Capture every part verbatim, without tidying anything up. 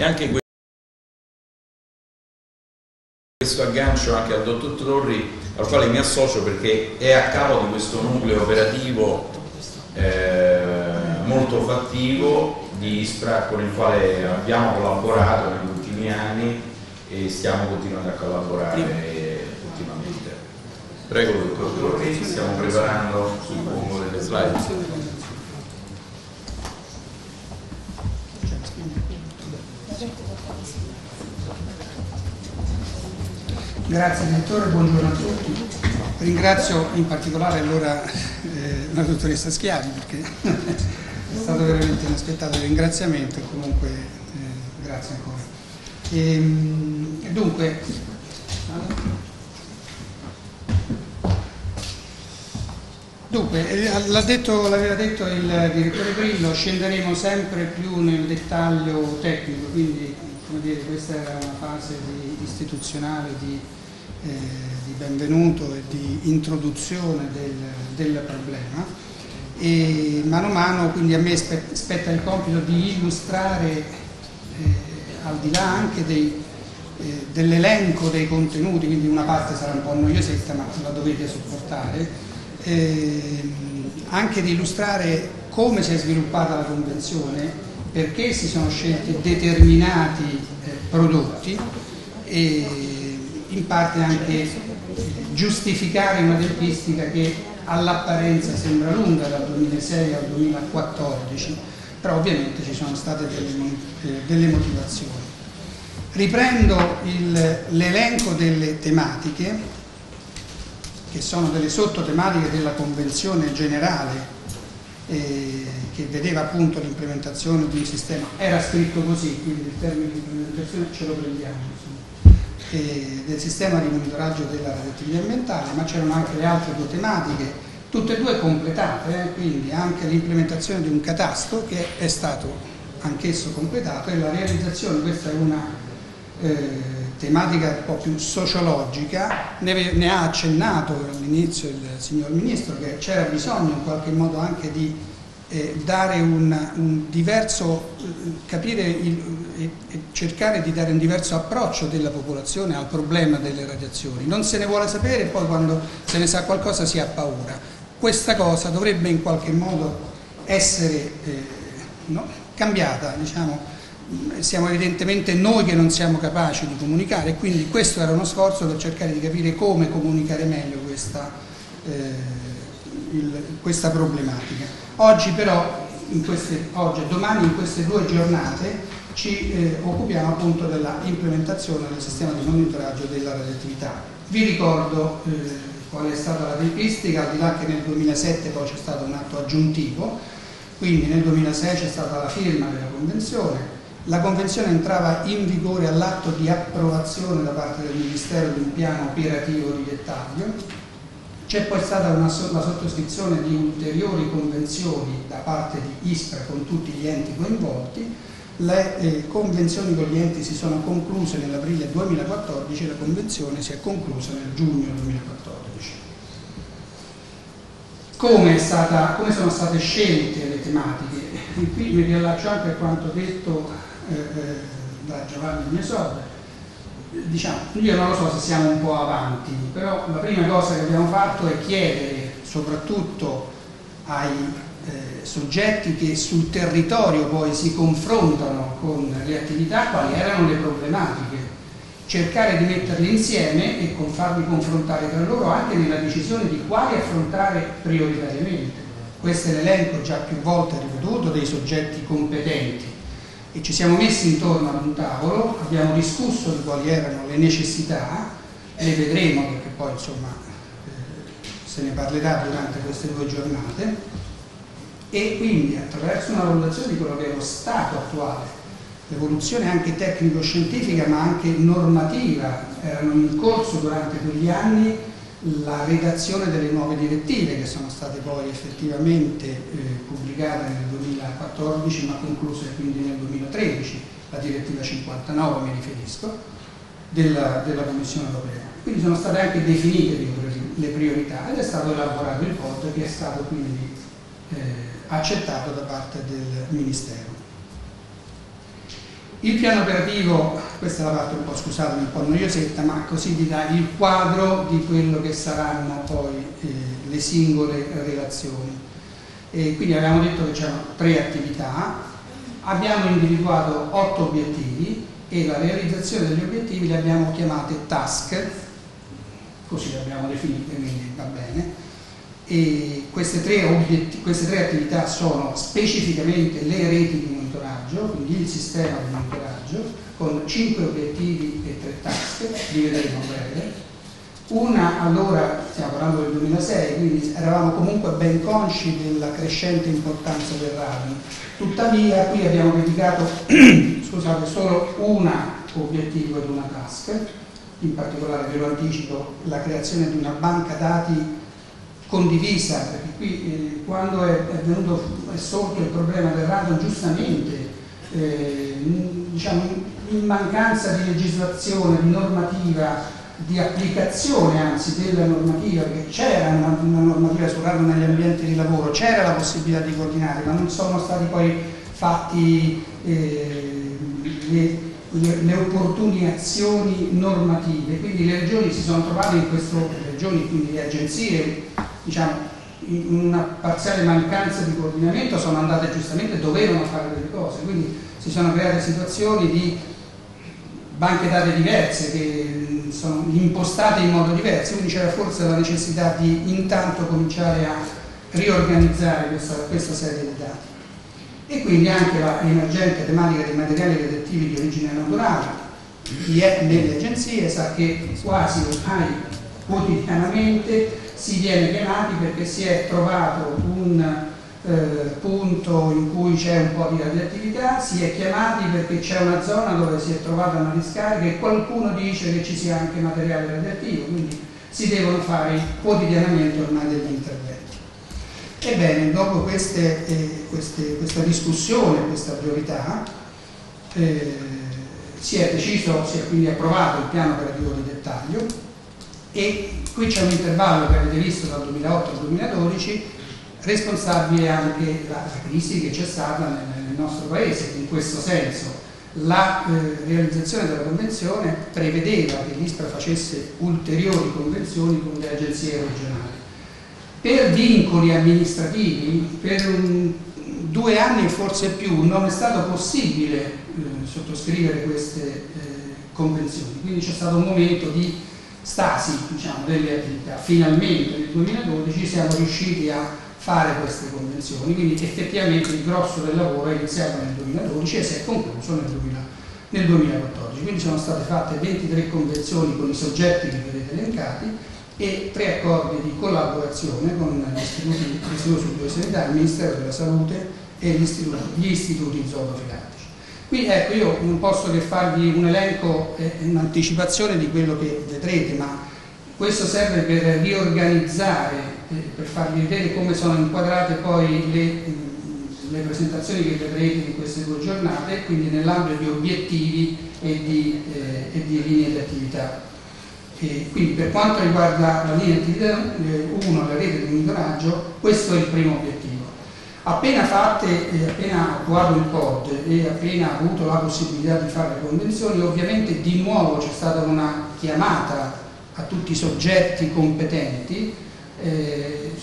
E anche questo aggancio anche al dottor Torri, al quale mi associo perché è a capo di questo nucleo operativo eh, molto fattivo di ISPRA, con il quale abbiamo collaborato negli ultimi anni e stiamo continuando a collaborare ultimamente. Prego dottor Torri, stiamo preparando, suppongo, delle slide. Grazie direttore, buongiorno a tutti. Ringrazio in particolare allora eh, la dottoressa Schiavi perché è stato veramente inaspettato il ringraziamento e comunque eh, grazie ancora. E, dunque, dunque l'ha detto, l'aveva detto il direttore Grillo, scenderemo sempre più nel dettaglio tecnico, quindi come dire, questa era una fase di, istituzionale di Eh, di benvenuto e di introduzione del, del problema e mano a mano quindi a me spe, spetta il compito di illustrare eh, al di là anche dei, eh, dell'elenco dei contenuti, quindi una parte sarà un po' noiosetta ma la dovete sopportare, eh, anche di illustrare come si è sviluppata la convenzione, perché si sono scelti determinati eh, prodotti e in parte anche giustificare una tempistica che all'apparenza sembra lunga, dal duemilasei al duemilaquattordici, però ovviamente ci sono state delle, eh, delle motivazioni. Riprendo l'elenco delle tematiche, che sono delle sottotematiche della Convenzione generale, eh, che vedeva appunto l'implementazione di un sistema, era scritto così, quindi il termine di implementazione ce lo prendiamo, insomma, del sistema di monitoraggio della radioattività ambientale, ma c'erano anche le altre due tematiche, tutte e due completate, eh, quindi anche l'implementazione di un catasto che è stato anch'esso completato e la realizzazione, questa è una eh, tematica un po' più sociologica, ne, ne ha accennato all'inizio il signor Ministro che c'era bisogno in qualche modo anche di Eh, dare un, un diverso, eh, capire il, e, e cercare di dare un diverso approccio della popolazione al problema delle radiazioni. Non se ne vuole sapere e poi quando se ne sa qualcosa si ha paura. Questa cosa dovrebbe in qualche modo essere eh, no, cambiata, diciamo. Siamo evidentemente noi che non siamo capaci di comunicare e quindi questo era uno sforzo per cercare di capire come comunicare meglio questa, eh, il, questa problematica. Oggi però, in queste, oggi e domani in queste due giornate ci eh, occupiamo appunto della implementazione del sistema di monitoraggio della radioattività. Vi ricordo eh, qual è stata la tempistica, al di là che nel duemilasette poi c'è stato un atto aggiuntivo, quindi nel duemilasei c'è stata la firma della convenzione, la convenzione entrava in vigore all'atto di approvazione da parte del Ministero di un piano operativo di dettaglio. C'è poi stata una, la sottoscrizione di ulteriori convenzioni da parte di ISPRA con tutti gli enti coinvolti, le eh, convenzioni con gli enti si sono concluse nell'aprile duemilaquattordici e la convenzione si è conclusa nel giugno duemilaquattordici. Come, è stata, come sono state scelte le tematiche? E qui mi riallaccio anche a quanto detto eh, eh, da Giovanni Miesoda. Diciamo, io non lo so se siamo un po' avanti, però la prima cosa che abbiamo fatto è chiedere soprattutto ai eh, soggetti che sul territorio poi si confrontano con le attività quali erano le problematiche, cercare di metterle insieme e con farli confrontare tra loro anche nella decisione di quali affrontare prioritariamente. Questo è l'elenco già più volte ripetuto dei soggetti competenti. E ci siamo messi intorno ad un tavolo, abbiamo discusso di quali erano le necessità, le vedremo perché poi insomma eh, se ne parlerà durante queste due giornate, e quindi attraverso una valutazione di quello che è lo stato attuale, l'evoluzione anche tecnico-scientifica ma anche normativa, erano in corso durante quegli anni la redazione delle nuove direttive che sono state poi effettivamente eh, pubblicate nel duemilaquattordici ma concluse quindi nel duemilatredici, la direttiva cinquantanove mi riferisco, della, della Commissione Europea. Quindi sono state anche definite le priorità ed è stato elaborato il P O D che è stato quindi eh, accettato da parte del Ministero. Il piano operativo, questa è la parte un po', scusatemi, un po' noiosetta, ma così vi dà il quadro di quello che saranno poi eh, le singole relazioni. E quindi abbiamo detto che c'erano tre attività, abbiamo individuato otto obiettivi e la realizzazione degli obiettivi le abbiamo chiamate task, così le abbiamo definite, quindi va bene. E queste tre, obiettivi, queste tre attività sono specificamente le reti di monitoraggio, quindi il sistema di monitoraggio, con cinque obiettivi e tre task, li vedremo a breve. Una, allora, stiamo parlando del duemilasei, quindi eravamo comunque ben consci della crescente importanza del radio. Tuttavia, qui abbiamo dedicato scusate, solo un obiettivo ed una task, in particolare, ve lo anticipo, la creazione di una banca dati condivisa, perché qui eh, quando è, è venuto è sorto il problema del radio, giustamente, eh, diciamo, in mancanza di legislazione, di normativa, di applicazione anzi della normativa, perché c'era una, una normativa sul radio negli ambienti di lavoro, c'era la possibilità di coordinare, ma non sono stati poi fatti eh, le, le, le opportune azioni normative, quindi le regioni si sono trovate in questo, le regioni, quindi le agenzie, diciamo, in una parziale mancanza di coordinamento, sono andate giustamente, dovevano fare delle cose, quindi si sono create situazioni di banche date diverse che sono impostate in modo diverso, quindi c'era forse la necessità di intanto cominciare a riorganizzare questa, questa serie di dati. E quindi anche la emergente tematica dei materiali radioattivi di origine naturale, chi è nelle agenzie sa che quasi ormai quotidianamente si viene chiamati perché si è trovato un eh, punto in cui c'è un po' di radioattività, si è chiamati perché c'è una zona dove si è trovata una discarica e qualcuno dice che ci sia anche materiale radioattivo, quindi si devono fare quotidianamente ormai degli interventi. Ebbene, dopo queste, eh, queste, questa discussione, questa priorità, eh, si è deciso, si è quindi approvato il piano operativo di dettaglio e qui c'è un intervallo che avete visto dal duemilaotto al duemiladodici, responsabile anche la, la crisi che c'è stata nel, nel nostro paese. In questo senso la eh, realizzazione della convenzione prevedeva che l'ISPRA facesse ulteriori convenzioni con le agenzie regionali. Per vincoli amministrativi, per un, due anni e forse più, non è stato possibile eh, sottoscrivere queste eh, convenzioni, quindi c'è stato un momento di stasi, diciamo, delle attività. Finalmente nel duemiladodici siamo riusciti a fare queste convenzioni, quindi effettivamente il grosso del lavoro è iniziato nel duemiladodici e si è concluso nel, duemila, nel duemilaquattordici, quindi sono state fatte ventitré convenzioni con i soggetti che vedete elencati e tre accordi di collaborazione con l'Istituto Superiore di Sanità, il Ministero della Salute e gli istituti zooprofilattici. Qui ecco, io non posso che farvi un elenco e eh, un'anticipazione di quello che vedrete, ma questo serve per riorganizzare, eh, per farvi vedere come sono inquadrate poi le, le presentazioni che vedrete in queste due giornate, quindi nell'ambito di obiettivi e di, eh, e di linee di attività. E quindi per quanto riguarda la linea di attività uno, la rete di monitoraggio, questo è il primo obiettivo. Appena fatte, eh, appena attuato il P O D e appena avuto la possibilità di fare le convenzioni, ovviamente di nuovo c'è stata una chiamata a tutti i soggetti competenti eh,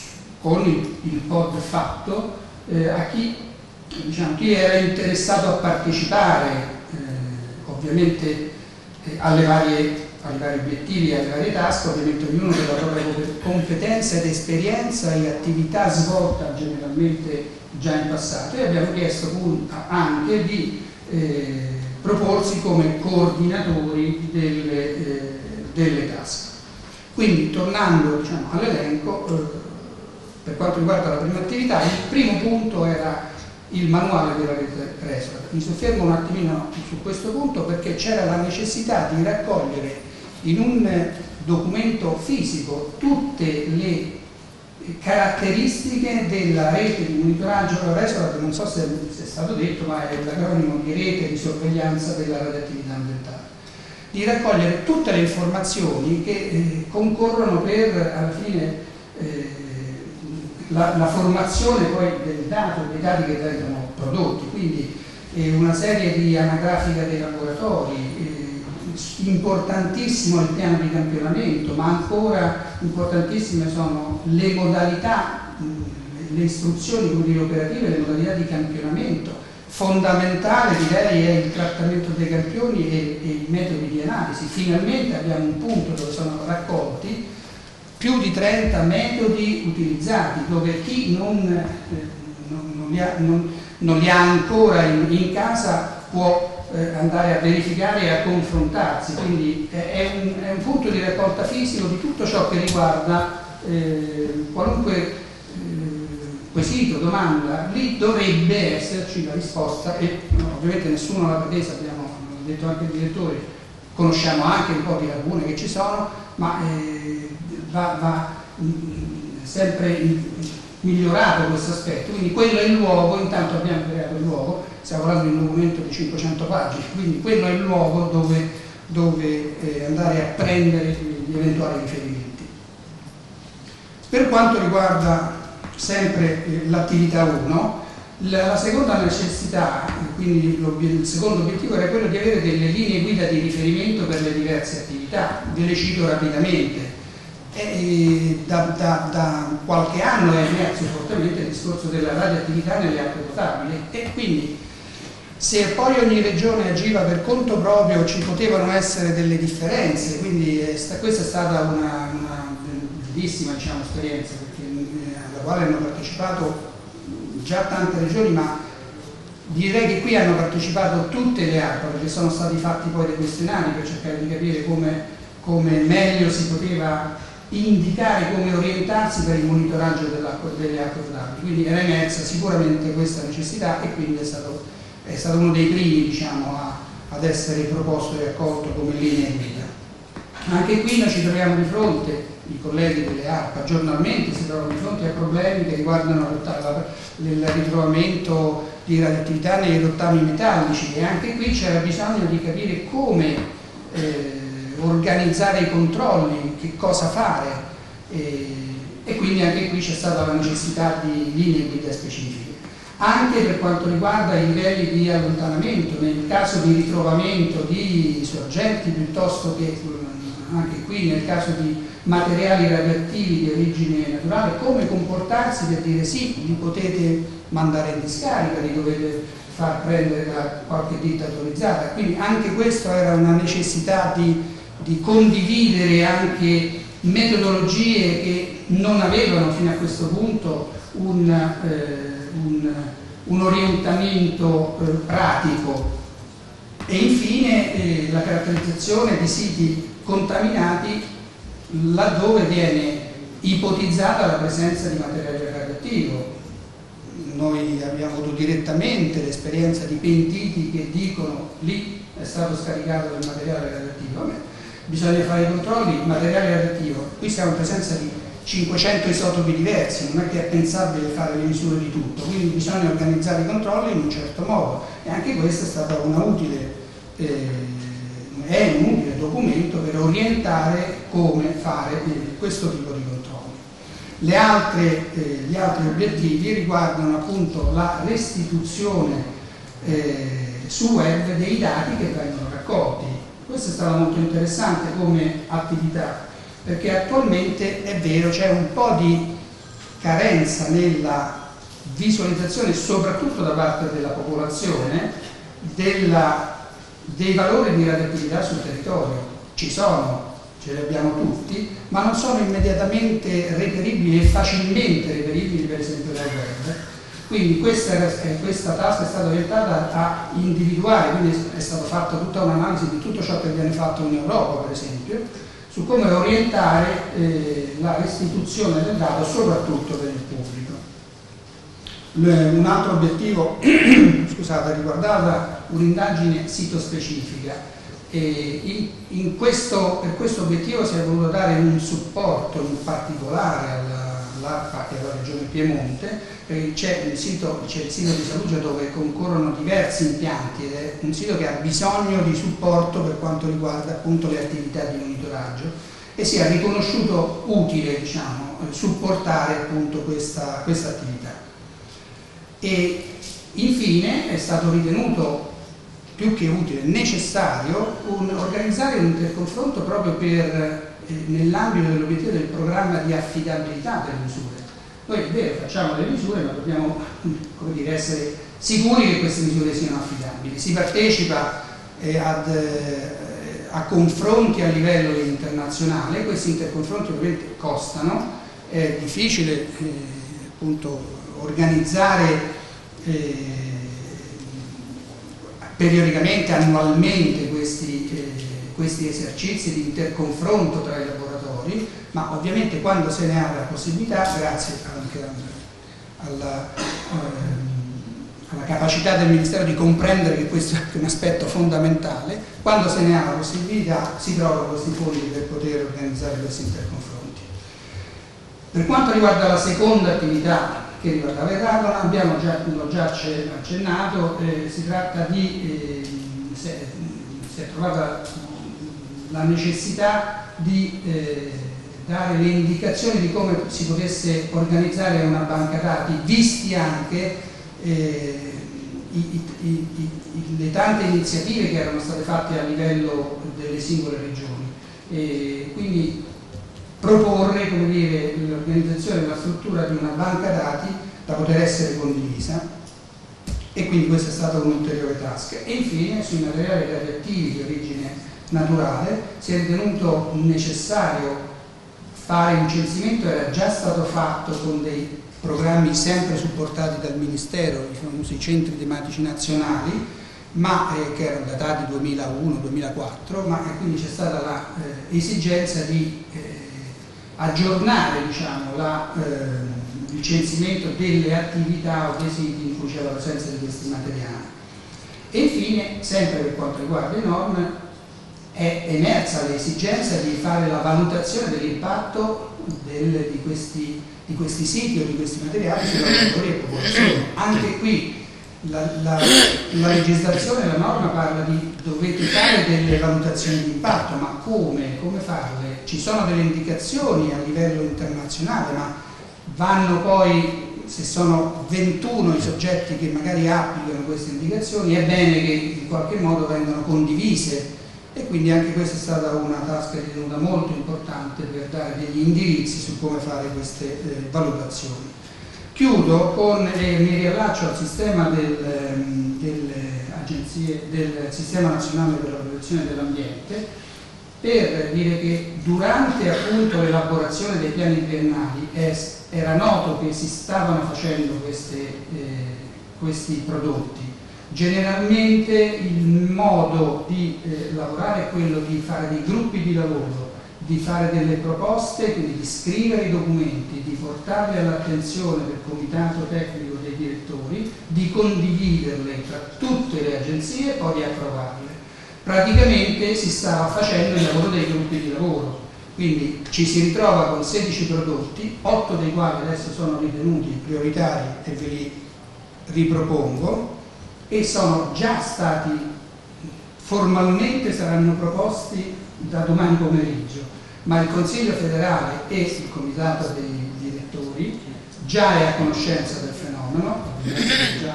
con il, il P O D fatto, eh, a chi, diciamo, chi era interessato a partecipare eh, ovviamente eh, alle varie ai vari obiettivi e alle varie task, ovviamente ognuno della propria competenza ed esperienza e attività svolta generalmente già in passato, e abbiamo chiesto anche di eh, proporsi come coordinatori delle, eh, delle task. Quindi tornando, diciamo, all'elenco, eh, per quanto riguarda la prima attività, il primo punto era il manuale della rete Resolat. Mi soffermo un attimino su questo punto perché c'era la necessità di raccogliere in un documento fisico tutte le caratteristiche della rete di monitoraggio. La Resolat, non so se è stato detto, ma è l'acronimo di rete di sorveglianza della radioattività ambientale, di raccogliere tutte le informazioni che eh, concorrono per alla fine eh, la, la formazione poi del dato, dei dati che vengono prodotti. Quindi e una serie di anagrafica dei laboratori, eh, importantissimo il piano di campionamento, ma ancora importantissime sono le modalità, mh, le istruzioni operative, le modalità di campionamento. Fondamentale direi è il trattamento dei campioni e, e i metodi di analisi. Finalmente abbiamo un punto dove sono raccolti più di trenta metodi utilizzati, dove chi non, eh, non, non, li, ha, non, non li ha ancora in, in casa può eh, andare a verificare e a confrontarsi. Quindi eh, è, un, è un punto di raccolta fisico di tutto ciò che riguarda eh, qualunque quesito, domanda, lì dovrebbe esserci la risposta e no, ovviamente nessuno l'ha pretesa, abbiamo detto anche il direttore, conosciamo anche un po' di lacune che ci sono, ma eh, va, va mh, sempre in, migliorato questo aspetto, quindi quello è il luogo, intanto abbiamo creato il luogo, stiamo parlando di un documento di cinquecento pagine, quindi quello è il luogo dove, dove eh, andare a prendere gli eventuali riferimenti. Per quanto riguarda sempre eh, l'attività uno, la, la seconda necessità, quindi il secondo obiettivo era quello di avere delle linee guida di riferimento per le diverse attività, ve le cito rapidamente. E, da, da, da qualche anno è emerso fortemente il discorso della radioattività nelle acque potabili e quindi se poi ogni regione agiva per conto proprio ci potevano essere delle differenze, quindi è sta, questa è stata una, una bellissima diciamo, esperienza perché, eh, alla quale hanno partecipato già tante regioni, ma direi che qui hanno partecipato tutte le acque perché sono stati fatti poi dei questionari per cercare di capire come, come meglio si poteva indicare, come orientarsi per il monitoraggio delle acque potabili. Quindi era emersa sicuramente questa necessità e quindi è stato, è stato uno dei primi diciamo, a, ad essere proposto e accolto come linea guida. Anche qui noi ci troviamo di fronte, i colleghi delle ARPA giornalmente si trovano di fronte a problemi che riguardano il ritrovamento di radioattività nei rottami metallici e anche qui c'era bisogno di capire come eh, organizzare i controlli, che cosa fare e, e quindi anche qui c'è stata la necessità di linee guida specifiche. Anche per quanto riguarda i livelli di allontanamento, nel caso di ritrovamento di sorgenti piuttosto che anche qui nel caso di materiali radioattivi di origine naturale, come comportarsi per dire sì, li potete mandare in discarica, li dovete far prendere da qualche ditta autorizzata. Quindi anche questo era una necessità di, di condividere anche metodologie che non avevano fino a questo punto un, eh, un, un orientamento eh, pratico. E infine eh, la caratterizzazione di siti contaminati laddove viene ipotizzata la presenza di materiale radioattivo. Noi abbiamo avuto direttamente l'esperienza di pentiti che dicono lì è stato scaricato del materiale radioattivo. Vabbè, bisogna fare i controlli, materiale radioattivo, qui siamo in presenza di cinquecento isotopi diversi, non è che è pensabile fare le misure di tutto, quindi bisogna organizzare i controlli in un certo modo e anche questa è stata una utile eh, è un utile documento per orientare come fare eh, questo tipo di controlli. Le altre, eh, gli altri obiettivi riguardano appunto la restituzione eh, su web dei dati che vengono raccolti. Questo è stato molto interessante come attività perché attualmente è vero c'è un po' di carenza nella visualizzazione soprattutto da parte della popolazione della dei valori di radioattività sul territorio. Ci sono, ce li abbiamo tutti, ma non sono immediatamente reperibili e facilmente reperibili per esempio dal web. Quindi questa, questa task è stata orientata a individuare, quindi è stata fatta tutta un'analisi di tutto ciò che viene fatto in Europa per esempio, su come orientare eh, la restituzione del dato soprattutto per il pubblico. Un altro obiettivo scusate, riguardava un'indagine sitospecifica e in, in questo, per questo obiettivo si è voluto dare un supporto in particolare all'ARPA e alla Regione Piemonte perché c'è il sito, c'è il sito di Saluggia dove concorrono diversi impianti ed è un sito che ha bisogno di supporto per quanto riguarda appunto le attività di monitoraggio e si è riconosciuto utile diciamo, supportare appunto questa, questa attività. E Infine è stato ritenuto più che utile, necessario, un, organizzare un interconfronto proprio per, eh, nell'ambito dell'obiettivo del programma di affidabilità delle misure. Noi è vero, facciamo delle misure, ma dobbiamo, come dire, essere sicuri che queste misure siano affidabili. Si partecipa eh, ad, eh, a confronti a livello internazionale, questi interconfronti ovviamente costano, è difficile eh, appunto organizzare eh, periodicamente, annualmente questi, eh, questi esercizi di interconfronto tra i laboratori, ma ovviamente quando se ne ha la possibilità, grazie anche alla, eh, alla capacità del Ministero di comprendere che questo è anche un aspetto fondamentale, quando se ne ha la possibilità si trovano questi fondi per poter organizzare questi interconfronti. Per quanto riguarda la seconda attività che riguardava il radon, abbiamo già, l'ho già accennato, eh, si tratta di, eh, si, è, si è trovata la necessità di eh, dare le indicazioni di come si potesse organizzare una banca dati, visti anche eh, i, i, i, i, le tante iniziative che erano state fatte a livello delle singole regioni. E quindi proporre, come dire, l'organizzazione della struttura di una banca dati da poter essere condivisa, e quindi questa è stata un'ulteriore task. E infine sui materiali radioattivi di origine naturale si è ritenuto necessario fare un censimento, era già stato fatto con dei programmi sempre supportati dal Ministero, i famosi centri tematici nazionali, ma eh, che erano datati duemilauno duemilaquattro, ma eh, quindi c'è stata l'esigenza eh, di eh, aggiornare, diciamo, la, eh, il censimento delle attività o dei siti in cui c'è la presenza di questi materiali. E infine, sempre per quanto riguarda le norme, è emersa l'esigenza di fare la valutazione dell'impatto del, di, questi, di questi siti o di questi materiali sulla lavoratori e popolazione. Anche qui la, la, la legislazione, la norma parla di dovete fare delle valutazioni di impatto, ma come? Come farle? Ci sono delle indicazioni a livello internazionale, ma vanno poi, se sono ventuno i soggetti che magari applicano queste indicazioni, è bene che in qualche modo vengano condivise, e quindi anche questa è stata una task ritenuta molto importante per dare degli indirizzi su come fare queste eh, valutazioni. Chiudo con, eh, mi riallaccio al sistema del, ehm, delle agenzie, del Sistema Nazionale per la Protezione dell'Ambiente, per dire che durante appunto l'elaborazione dei piani triennali è, era noto che si stavano facendo queste, eh, questi prodotti. Generalmente il modo di eh, lavorare è quello di fare dei gruppi di lavoro, di fare delle proposte, quindi di scrivere i documenti, di portarli all'attenzione del comitato tecnico dei direttori, di condividerle tra tutte le agenzie e poi di approvarle. Praticamente si stava facendo il lavoro dei gruppi di lavoro, quindi ci si ritrova con sedici prodotti, otto dei quali adesso sono ritenuti prioritari e ve li ripropongo, e sono già stati formalmente, saranno proposti da domani pomeriggio, ma il Consiglio federale e il comitato dei direttori già è a conoscenza del fenomeno, già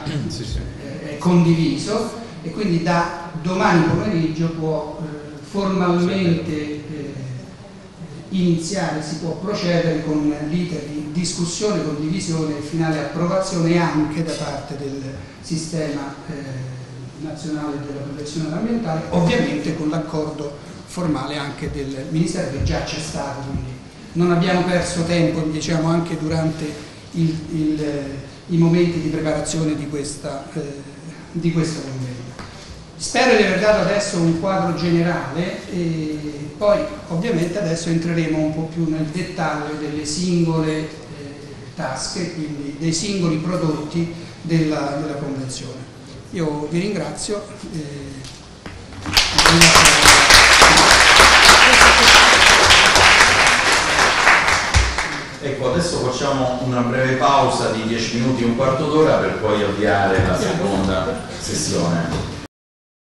è condiviso, e quindi da domani pomeriggio può eh, formalmente eh, iniziare, si può procedere con l'iter di discussione, condivisione e finale approvazione anche da parte del sistema eh, nazionale della protezione ambientale, ovviamente con l'accordo formale anche del Ministero, che già c'è stato, quindi non abbiamo perso tempo, diciamo, anche durante il, il, i momenti di preparazione di questa, eh, di questa convegno. Spero di aver dato adesso un quadro generale, e poi ovviamente adesso entreremo un po' più nel dettaglio delle singole eh, task, quindi dei singoli prodotti della, della Convenzione. Io vi ringrazio. Eh, Ecco, adesso facciamo una breve pausa di dieci minuti, un quarto d'ora, per poi avviare la seconda sessione.